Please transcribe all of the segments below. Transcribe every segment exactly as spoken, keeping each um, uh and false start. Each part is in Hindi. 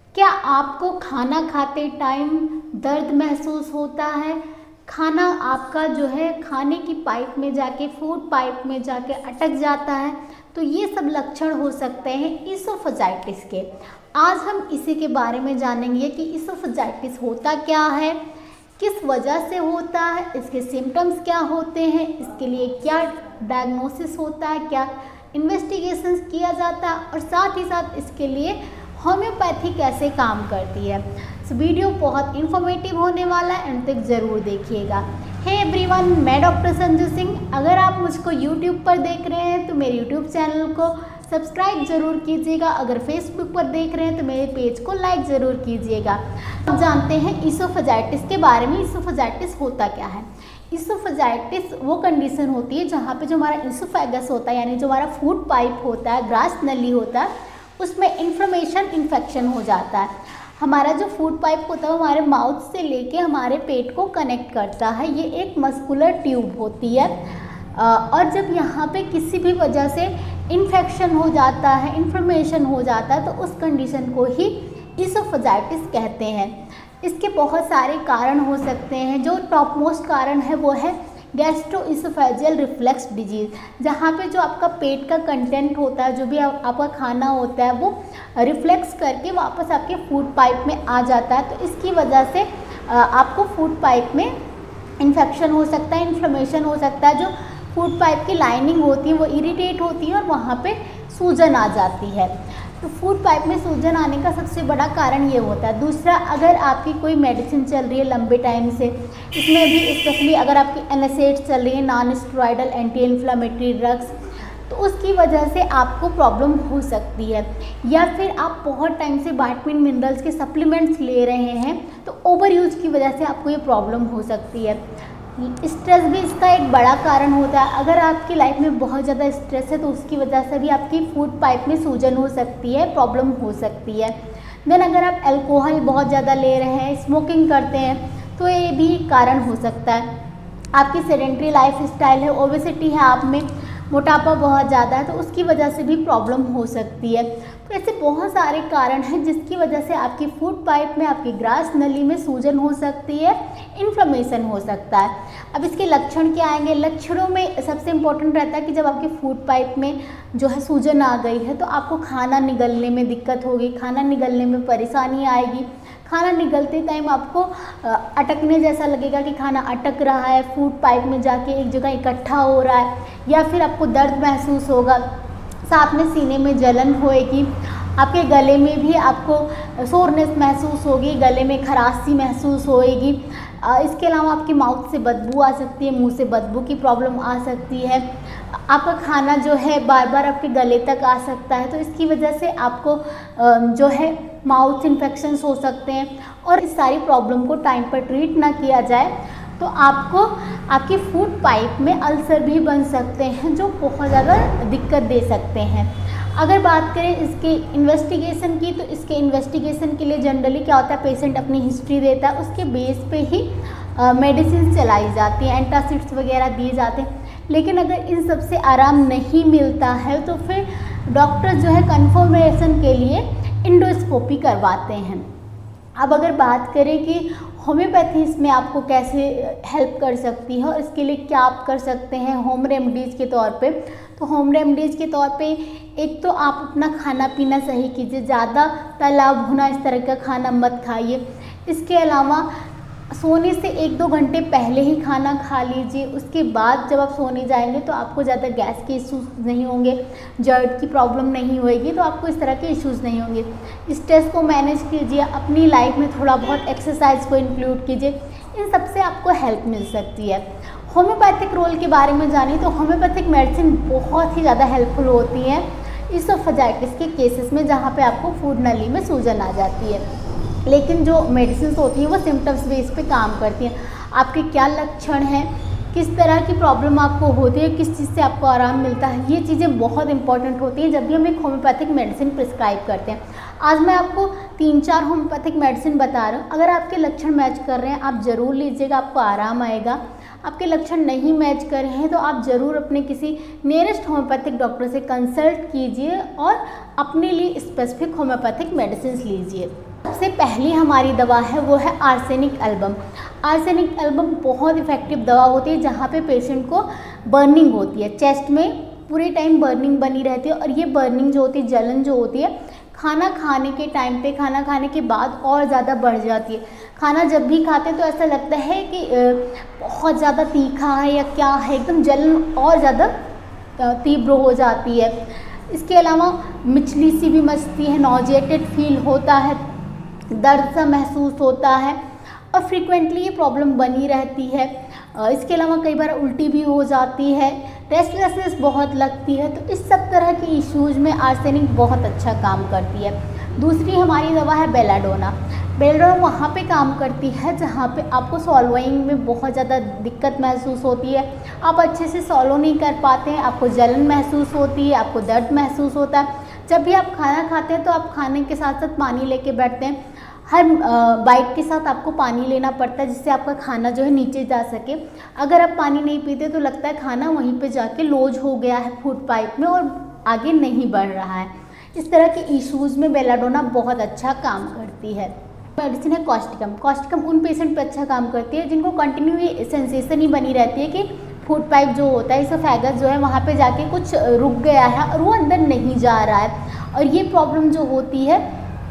क्या आपको खाना खाते टाइम दर्द महसूस होता है? खाना आपका जो है खाने की पाइप में जाके फूड पाइप में जाके अटक जाता है, तो ये सब लक्षण हो सकते हैं इसोफेजाइटिस के। आज हम इसी के बारे में जानेंगे कि इसोफेजाइटिस होता क्या है, किस वजह से होता है, इसके सिम्टम्स क्या होते हैं, इसके लिए क्या डायग्नोसिस होता है, क्या इन्वेस्टिगेशंस किया जाता है और साथ ही साथ इसके लिए होम्योपैथी कैसे काम करती है। इस वीडियो बहुत इन्फॉर्मेटिव होने वाला है, एंड तक ज़रूर देखिएगा। हे एवरीवन, मैं डॉक्टर संजू सिंह। अगर आप मुझको यूट्यूब पर देख रहे हैं तो मेरे यूट्यूब चैनल को सब्सक्राइब जरूर कीजिएगा। अगर फेसबुक पर देख रहे हैं तो मेरे पेज को लाइक ज़रूर कीजिएगा। अब जानते हैं इसोफेजाइटिस के बारे में। इसोफेजाइटिस होता क्या है? इसोफेजाइटिस वो कंडीशन होती है जहाँ पे जो हमारा इसोफेगस होता है, यानी जो हमारा फूड पाइप होता है, ग्रास नली होता है, उसमें इन्फ्लेमेशन इन्फेक्शन हो जाता है। हमारा जो फूड पाइप होता है वो हमारे माउथ से लेके हमारे पेट को कनेक्ट करता है। ये एक मस्कुलर ट्यूब होती है और जब यहाँ पे किसी भी वजह से इन्फेक्शन हो जाता है, इन्फ्लेमेशन हो जाता है, तो उस कंडीशन को ही इसोफेजाइटिस कहते हैं। इसके बहुत सारे कारण हो सकते हैं। जो टॉप मोस्ट कारण है वो है गैस्ट्रोइसोफेजियल रिफ्लक्स डिजीज़, जहाँ पे जो आपका पेट का कंटेंट होता है, जो भी आप, आपका खाना होता है, वो रिफ्लेक्स करके वापस आपके फूड पाइप में आ जाता है। तो इसकी वजह से आपको फूड पाइप में इन्फेक्शन हो सकता है, इन्फ्लेमेशन हो सकता है। जो फूड पाइप की लाइनिंग होती है वो इरिटेट होती है और वहाँ पे सूजन आ जाती है। तो फूड पाइप में सूजन आने का सबसे बड़ा कारण ये होता है। दूसरा, अगर आपकी कोई मेडिसिन चल रही है लंबे टाइम से, इसमें भी स्पेशली अगर आपकी एनएसएड्स चल रही है, non steroidal anti inflammatory drugs, तो उसकी वजह से आपको प्रॉब्लम हो सकती है। या फिर आप बहुत टाइम से विटामिन मिनरल्स के सप्लीमेंट्स ले रहे हैं, तो ओवर यूज की वजह से आपको ये प्रॉब्लम हो सकती है। स्ट्रेस भी इसका एक बड़ा कारण होता है। अगर आपकी लाइफ में बहुत ज़्यादा स्ट्रेस है तो उसकी वजह से भी आपकी फूड पाइप में सूजन हो सकती है, प्रॉब्लम हो सकती है। देन अगर आप अल्कोहल बहुत ज़्यादा ले रहे हैं, स्मोकिंग करते हैं, तो ये भी कारण हो सकता है। आपकी सेडेंट्री लाइफ स्टाइल है, ओबेसिटी है, आप में मोटापा बहुत ज़्यादा है, तो उसकी वजह से भी प्रॉब्लम हो सकती है। तो ऐसे बहुत सारे कारण हैं जिसकी वजह से आपकी फूड पाइप में, आपकी ग्रास नली में सूजन हो सकती है, इन्फ्लेमेशन हो सकता है। अब इसके लक्षण क्या आएंगे? लक्षणों में सबसे इम्पोर्टेंट रहता है कि जब आपकी फूड पाइप में जो है सूजन आ गई है तो आपको खाना निगलने में दिक्कत होगी, खाना निगलने में परेशानी आएगी। खाना निगलते टाइम आपको अटकने जैसा लगेगा कि खाना अटक रहा है, फूड पाइप में जाके एक जगह इकट्ठा हो रहा है, या फिर आपको दर्द महसूस होगा, साथ में सीने में जलन होएगी, आपके गले में भी आपको सोरनेस महसूस होगी, गले में खराश सी महसूस होएगी। इसके अलावा आपके माउथ से बदबू आ सकती है, मुंह से बदबू की प्रॉब्लम आ सकती है। आपका खाना जो है बार बार आपके गले तक आ सकता है, तो इसकी वजह से आपको जो है माउथ इन्फेक्शंस हो सकते हैं। और इस सारी प्रॉब्लम को टाइम पर ट्रीट ना किया जाए तो आपको आपकी फूड पाइप में अल्सर भी बन सकते हैं, जो बहुत ज़्यादा दिक्कत दे सकते हैं। अगर बात करें इसके इन्वेस्टिगेशन की, तो इसके इन्वेस्टिगेशन के लिए जनरली क्या होता है, पेशेंट अपनी हिस्ट्री देता है, उसके बेस पे ही मेडिसिन चलाई जाती है, एंटासिड्स वगैरह दिए जाते हैं। लेकिन अगर इन सब से आराम नहीं मिलता है तो फिर डॉक्टर जो है कन्फर्मेशन के लिए इंडोस्कोपी करवाते हैं। अब अगर बात करें कि होम्योपैथी इसमें आपको कैसे हेल्प कर सकती है और इसके लिए क्या आप कर सकते हैं होम रेमडीज़ के तौर पे, तो होम रेमडीज़ के तौर पे एक तो आप अपना खाना पीना सही कीजिए, ज़्यादा तला भुना इस तरह का खाना मत खाइए। इसके अलावा सोने से एक दो घंटे पहले ही खाना खा लीजिए। उसके बाद जब आप सोने जाएंगे तो आपको ज़्यादा गैस के इश्यूज़ नहीं होंगे, जर्ट की प्रॉब्लम नहीं होएगी, तो आपको इस तरह के इश्यूज़ नहीं होंगे। स्ट्रेस को मैनेज कीजिए, अपनी लाइफ में थोड़ा बहुत एक्सरसाइज को इंक्लूड कीजिए, इन सब से आपको हेल्प मिल सकती है। होम्योपैथिक रोल के बारे में जानिए तो होम्योपैथिक मेडिसिन बहुत ही ज़्यादा हेल्पफुल होती है इसोफेजाइटिस के केसेस में, जहाँ पे आपको फूड नली में सूजन आ जाती है। लेकिन जो मेडिसिन होती हैं वो सिम्टम्स बेस पे काम करती हैं। आपके क्या लक्षण हैं, किस तरह की प्रॉब्लम आपको होती है, किस चीज़ से आपको आराम मिलता है, ये चीज़ें बहुत इंपॉर्टेंट होती हैं जब भी हम एक होम्योपैथिक मेडिसिन प्रिस्क्राइब करते हैं। आज मैं आपको तीन चार होम्योपैथिक मेडिसिन बता रहा हूँ। अगर आपके लक्षण मैच कर रहे हैं आप ज़रूर लीजिएगा, आपको आराम आएगा। आपके लक्षण नहीं मैच कर रहे हैं तो आप ज़रूर अपने किसी नियरेस्ट होम्योपैथिक डॉक्टर से कंसल्ट कीजिए और अपने लिए स्पेसिफिक होम्योपैथिक मेडिसिन लीजिए। सबसे पहली हमारी दवा है वो है आर्सेनिक एल्बम। आर्सेनिक एल्बम बहुत इफ़ेक्टिव दवा होती है जहाँ पे पेशेंट को बर्निंग होती है, चेस्ट में पूरे टाइम बर्निंग बनी रहती है। और ये बर्निंग जो होती है, जलन जो होती है, खाना खाने के टाइम पे, खाना खाने के बाद और ज़्यादा बढ़ जाती है। खाना जब भी खाते हैं तो ऐसा लगता है कि बहुत ज़्यादा तीखा है या क्या है, एकदम जलन और ज़्यादा तीव्र हो जाती है। इसके अलावा मिचली सी भी मचती है, नॉजिएटेड फील होता है, दर्द सा महसूस होता है और फ्रीक्वेंटली ये प्रॉब्लम बनी रहती है। इसके अलावा कई बार उल्टी भी हो जाती है, रेस्टलेसनेस बहुत लगती है। तो इस सब तरह के इश्यूज़ में आर्सेनिक बहुत अच्छा काम करती है। दूसरी हमारी दवा है बेलाडोना। बेलाडोना वहाँ पे काम करती है जहाँ पे आपको सॉल्विंग में बहुत ज़्यादा दिक्कत महसूस होती है, आप अच्छे से सॉल्व नहीं कर पाते हैं, आपको जलन महसूस होती है, आपको दर्द महसूस होता है। जब भी आप खाना खाते हैं तो आप खाने के साथ साथ पानी लेके बैठते हैं, हर बाइट के साथ आपको पानी लेना पड़ता है जिससे आपका खाना जो है नीचे जा सके। अगर आप पानी नहीं पीते तो लगता है खाना वहीं पे जाके लॉज हो गया है फूड पाइप में और आगे नहीं बढ़ रहा है। इस तरह के इश्यूज़ में बेलाडोना बहुत अच्छा काम करती है। मेडिसिन है कॉस्टिकम। कॉस्टिकम उन पेशेंट पे अच्छा काम करती है जिनको कंटिन्यू ये सेंसेशन ही बनी रहती है कि फूड पाइप जो होता है, इसोफेगस जो है वहाँ पे जाके कुछ रुक गया है और वो अंदर नहीं जा रहा है। और ये प्रॉब्लम जो होती है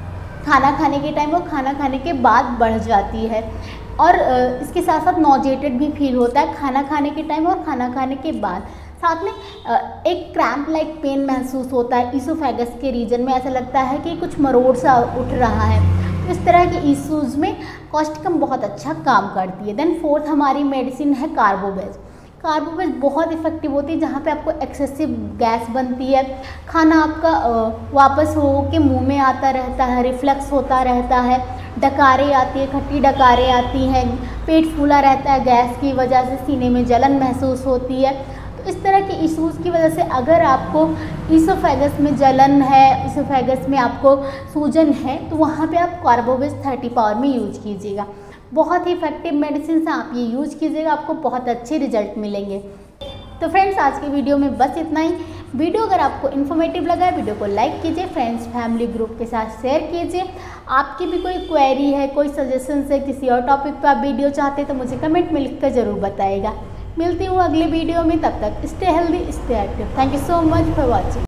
खाना खाने के टाइम और खाना खाने के बाद बढ़ जाती है। और इसके साथ साथ नॉजिएटेड भी फील होता है खाना खाने के टाइम और खाना खाने के बाद। साथ में एक क्रैम्प लाइक पेन महसूस होता है इसोफेगस के रीजन में, ऐसा लगता है कि कुछ मरोड़ सा उठ रहा है। तो इस तरह के इश्यूज़ में कॉस्टिकम बहुत अच्छा काम करती है। देन फोर्थ हमारी मेडिसिन है कार्बोवेज। कार्बोवेज बहुत इफ़ेक्टिव होती है जहाँ पे आपको एक्सेसिव गैस बनती है, खाना आपका वापस हो के मुंह में आता रहता है, रिफ्लक्स होता रहता है, डकारें आती है, खट्टी डकारें आती हैं, पेट फूला रहता है गैस की वजह से, सीने में जलन महसूस होती है। तो इस तरह के इश्यूज़ की वजह से अगर आपको इसोफेगस में जलन है, इसोफेगस में आपको सूजन है, तो वहाँ पे आप कार्बोवेज थर्टी पावर में यूज कीजिएगा। बहुत ही इफेक्टिव मेडिसिन है, आप ये यूज कीजिएगा, आपको बहुत अच्छे रिजल्ट मिलेंगे। तो फ्रेंड्स आज की वीडियो में बस इतना ही। वीडियो अगर आपको इन्फॉर्मेटिव लगा है, वीडियो को लाइक कीजिए, फ्रेंड्स फैमिली ग्रुप के साथ शेयर कीजिए। आपकी भी कोई क्वेरी है, कोई सजेशन है, किसी और टॉपिक पर आप वीडियो चाहते हैं तो मुझे कमेंट में लिख कर ज़रूर बताइएगा। मिलती हूँ अगले वीडियो में, तब तक stay healthy, stay active. Thank you so much for watching.